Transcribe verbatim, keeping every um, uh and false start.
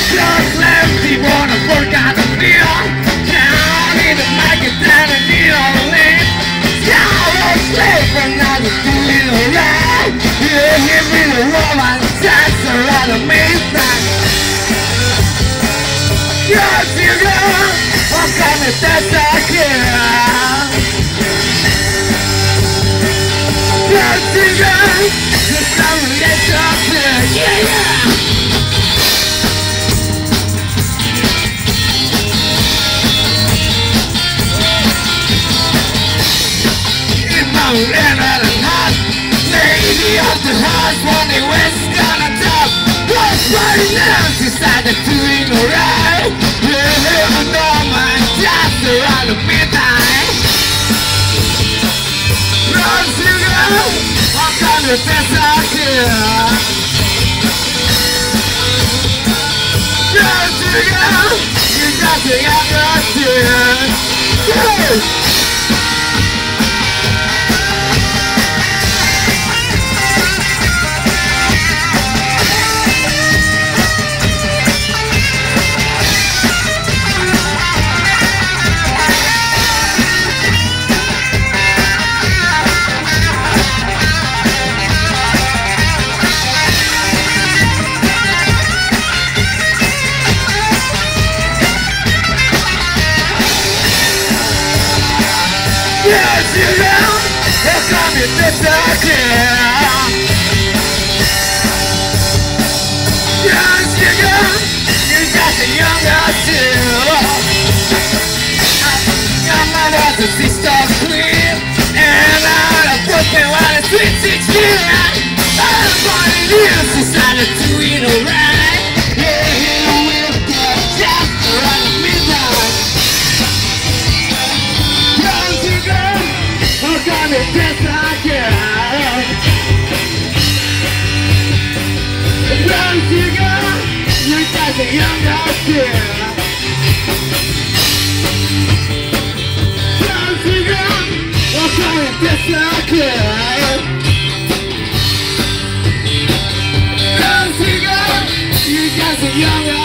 just left, he wanna forget the deal. Down in the market, down in New Orleans. Y'all slave for now to do it alright. Yeah, give me the woman, that's around the midnight. Yes, you go, I'm coming, that's a girl. Yes, you go, just coming, that's a girl. Yeah, yeah. And at the hot lady of the house, one day West gonna top. What's right now? She started doing alright. You never know, man, just around the midnight. Run to go, I'm gonna dance out here. Run to go, you got the younger tears. Go! Yes, you know, here come your disappear. Yes, you know, you got the younger too. Your mother's a sister queen, and I'm a broken one at sweet sixteen. I'm born in you, decided to eat alright. Yeah, here we'll get just around the midnight. I'm gonna dance like it. Run to go, you got the younger kid. Run to go, I'm gonna dance like it. Run to go, you got the younger